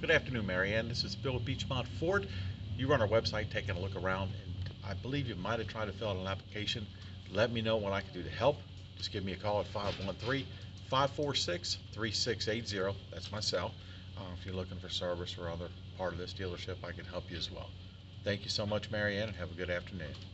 Good afternoon, MaryAnn. This is Bill with Beechmont Ford. You run our website, taking a look around, and I believe you might have tried to fill out an application. Let me know what I can do to help. Just give me a call at 513-546-3680. That's my cell. If you're looking for service or other part of this dealership, I can help you as well. Thank you so much, MaryAnn, and have a good afternoon.